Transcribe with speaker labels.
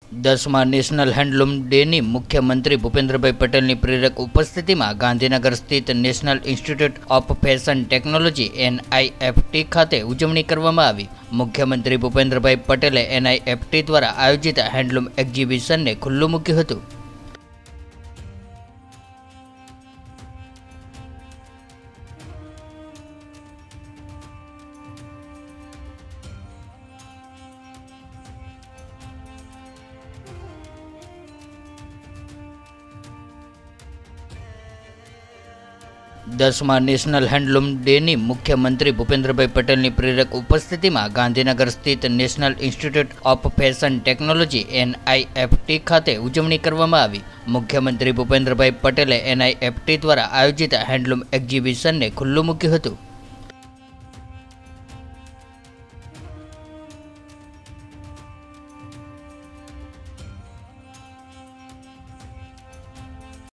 Speaker 1: 10મા national handloom ડેની મુખ્યમંત્રી ભૂપેન્દ્રભાઈ પટેલની પ્રેરક ઉપસ્થિતિમાં ગાંધીનગર સ્થિત national institute of fashion technology NIFT ખાતે ઉજવણી કરવામાં આવી। મુખ્યમંત્રી ભૂપેન્દ્રભાઈ પટેલે NIFT દ્વારા આયોજિત હેન્ડલૂમ એક્ઝિબિશનને ખુલ્લું મૂક્યું હતું। દસમા નેશનલ હેન્ડલૂમ ડેની મુખ્યમંત્રી ભૂપેન્દ્રભાઈ પટેલની પ્રેરક ઉપસ્થિતિમાં ગાંધીનગર સ્થિત national institute of fashion technology NIFT ખાતે ઉજવણી કરવામાં આવી। મુખ્યમંત્રી ભૂપેન્દ્રભાઈ પટેલે NIFT દ્વારા આયોજિત હેન્ડલૂમ એક્ઝિબિશનને ખુલ્લું મૂક્યું હતું।